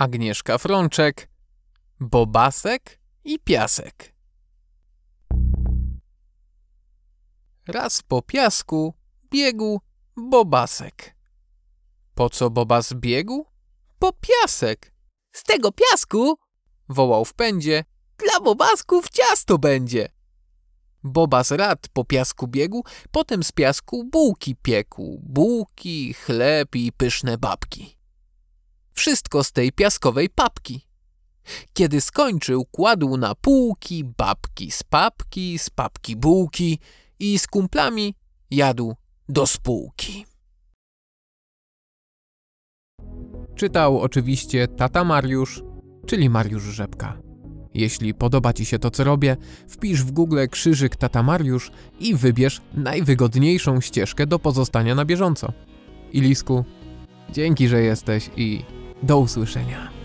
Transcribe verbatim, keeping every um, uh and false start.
Agnieszka Frączek, Bobasek i Piasek. Raz po piasku biegł Bobasek. Po co Bobas biegł? Po piasek. Z tego piasku, wołał w pędzie, dla Bobasków ciasto będzie. Bobas rad po piasku biegł, potem z piasku bułki piekł, bułki, chleb i pyszne babki. Wszystko z tej piaskowej papki. Kiedy skończył, kładł na półki babki z papki, z papki bułki i z kumplami jadł do spółki. Czytał oczywiście tata Mariusz, czyli Mariusz Rzepka. Jeśli podoba Ci się to, co robię, wpisz w Google krzyżyk tata Mariusz i wybierz najwygodniejszą ścieżkę do pozostania na bieżąco. Ilisku, dzięki, że jesteś i do usłyszenia.